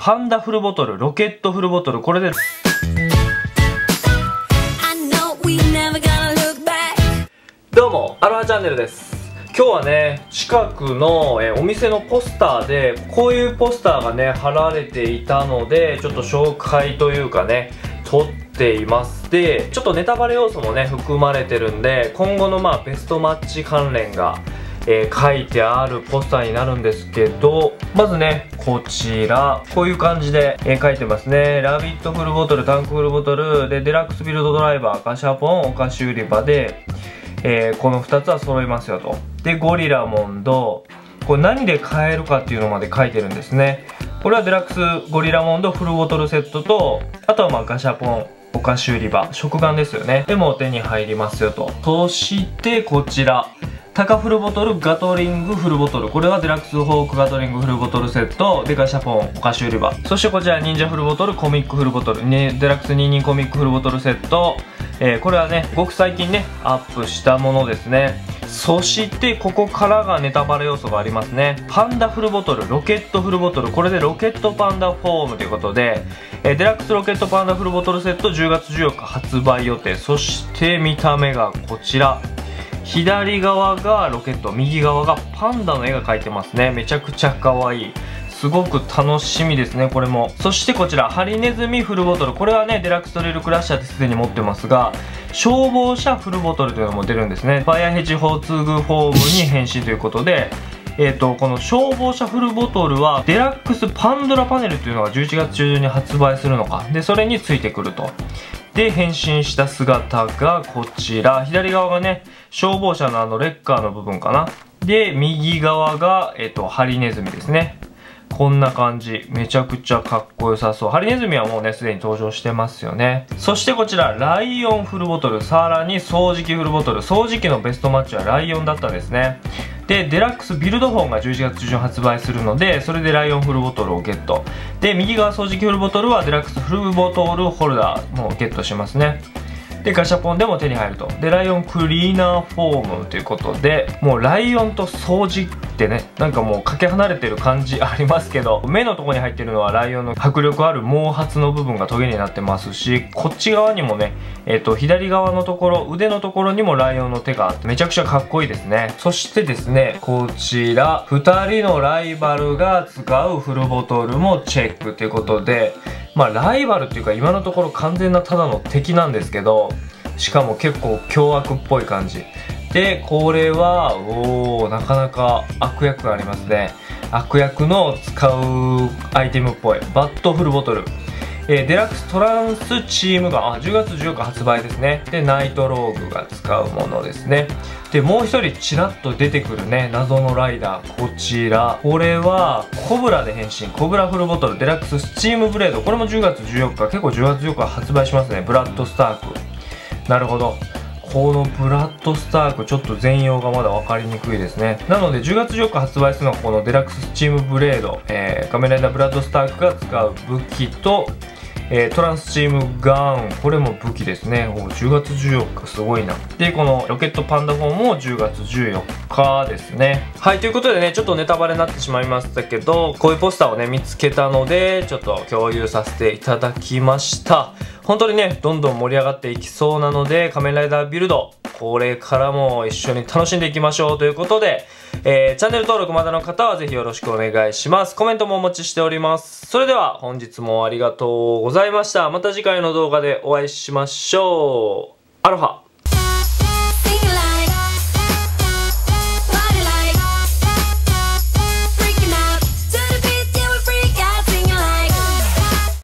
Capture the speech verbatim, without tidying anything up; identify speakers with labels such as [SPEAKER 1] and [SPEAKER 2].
[SPEAKER 1] パンダフルボトル、ロケットフルボトル、これでどうも、アロハチャンネルです。今日はね、近くのえお店のポスターでこういうポスターがね貼られていたので、ちょっと紹介というかね撮っています。でちょっとネタバレ要素もね含まれてるんで、今後のまあベストマッチ関連がえー、書いてあるポスターになるんですけど、まずねこちらこういう感じで、えー、書いてますね。ラビットフルボトル、タンクフルボトルで、デラックスビルドドライバー、ガシャポン、お菓子売り場で、えー、このふたつは揃いますよと。でゴリラモンド、これ何で買えるかっていうのまで書いてるんですね。これはデラックスゴリラモンドフルボトルセットと、あとはまあガシャポン、お菓子売り場、食玩ですよね。でも手に入りますよと。そしてこちらタカフルボトル、ガトリングフルボトル、これはデラックスホークガトリングフルボトルセットで、ガシャポン、お菓子売り場。そしてこちら忍者フルボトル、コミックフルボトル、ね、デラックスニンニンコミックフルボトルセット、えー、これはねごく最近ねアップしたものですね。そしてここからがネタバレ要素がありますね。パンダフルボトル、ロケットフルボトル、これでロケットパンダフォームということで、えー、デラックスロケットパンダフルボトルセットじゅうがつじゅうよっか発売予定。そして見た目がこちら、左側がロケット、右側がパンダの絵が描いてますね。めちゃくちゃ可愛い。すごく楽しみですね、これも。そしてこちらハリネズミフルボトル、これはねデラックストレイルクラッシャーですでに持ってますが、消防車フルボトルというのも出るんですね。ファイアヘジホーツーグフォームに変身ということで、えーとこの消防車フルボトルはデラックスパンドラパネルというのがじゅういちがつ中旬に発売するのかで、それについてくると。で変身した姿がこちら、左側がね消防車のあのレッカーの部分かな。で右側が、えーとハリネズミですね。こんな感じ、めちゃくちゃかっこよさそう。ハリネズミはもうねすでに登場してますよね。そしてこちらライオンフルボトル、さらに掃除機フルボトル。掃除機のベストマッチはライオンだったんですね。でデラックスビルドフォンがじゅういちがつ中旬発売するので、それでライオンフルボトルをゲット。で右側掃除機フルボトルはデラックスフルボトルホルダーもゲットしますね。でガシャポンでも手に入ると。でライオンクリーナーフォームということで、もうライオンと掃除ってねなんかもうかけ離れてる感じありますけど、目のとこに入ってるのはライオンの迫力ある毛髪の部分がトゲになってますし、こっち側にもねえっと左側のところ、腕のところにもライオンの手があってめちゃくちゃかっこいいですね。そしてですねこちらふたりのライバルが使うフルボトルもチェックということで、まあライバルっていうか今のところ完全なただの敵なんですけど、しかも結構凶悪っぽい感じで、これはおーなかなか悪役がありますね。悪役の使うアイテムっぽいバットフルボトル、えー、デラックストランスチームガン、あじゅうがつじゅうよっか発売ですね。でナイトローグが使うものですね。でもう一人ちらっと出てくるね謎のライダー、こちらこれはコブラで変身、コブラフルボトルデラックススチームブレード、これもじゅうがつじゅうよっか、結構じゅうがつじゅうよっか発売しますね。ブラッドスターク、なるほど、このブラッドスタークちょっと全容がまだ分かりにくいですね。なのでじゅうがつじゅうよっか発売するのはこのデラックススチームブレード、えー、仮面ライダーブラッドスタークが使う武器と、えー、トランスチームガン、これも武器ですね。おじゅうがつじゅうよっかすごいな。でこのロケットパンダフォンもじゅうがつじゅうよっかですね。はい、ということでねちょっとネタバレになってしまいましたけど、こういうポスターをね見つけたのでちょっと共有させていただきました。本当にねどんどん盛り上がっていきそうなので、仮面ライダービルドこれからも一緒に楽しんでいきましょうということで、えー、チャンネル登録まだの方はぜひよろしくお願いします。コメントもお待ちしております。それでは本日もありがとうございました。また次回の動画でお会いしましょう。アロハ。